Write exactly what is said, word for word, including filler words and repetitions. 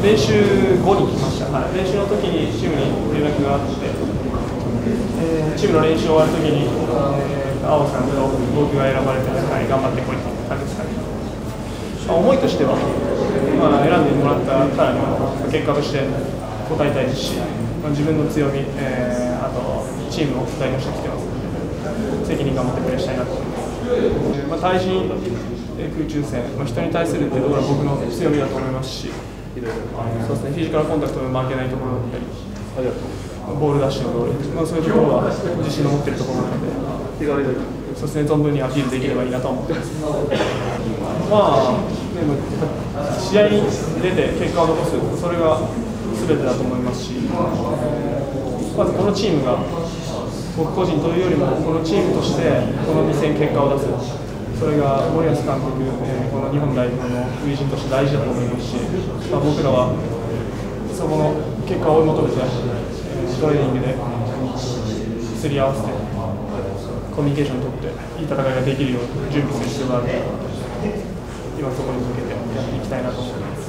練習後に来ました、はい、練習の時にチームに連絡があって、えー、チームの練習終わる時に、えー、青さんと僕が選ばれて、はい、頑張ってこいという感じですかね。まあ、思いとしては、まあ、選んでもらったからには結果として応えたいですし、まあ、自分の強み、えー、あとチームを代表してきてますので、責任感を持ってプレーしたいなと思います。えーまあ、対人空中戦、まあ、人に対するっていうところは僕の強みだと思いますし、そうですね、フィジカルコンタクトで負けないところだったり、ボールダッシュの能力、まあ、そういうところは自信を持っているところなので、そうですね、存分にアピールできればいいなと思ってます。まあ、でも試合に出て結果を残す、それが全てだと思いますし、まずこのチームが、僕個人というよりも、このチームとしてこのに戦結果を出す、それが森保監督、えー、この日本代表の初陣として大事だと思いますし、まあ、僕らはそこの結果を追い求めて、トレーニングですり合わせて、コミュニケーションを取って、いい戦いができるように準備する必要があるので、今そこに向けてやっていきたいなと思います。